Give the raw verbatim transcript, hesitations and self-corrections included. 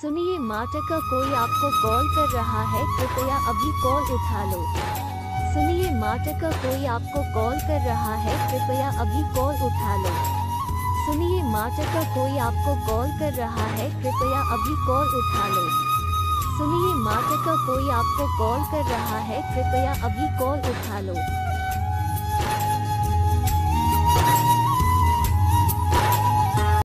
सुनिए माटका, कोई आपको कॉल कर रहा है, कृपया अभी कॉल उठा लो। सुनिए माटका, कोई आपको कॉल कर रहा है, कृपया अभी कॉल उठा लो। सुनिए माटका, कोई आपको कॉल कर रहा है, कृपया अभी कॉल उठा लो। सुनिए माटका, कोई आपको कॉल कर रहा है, कृपया अभी कॉल उठा लो।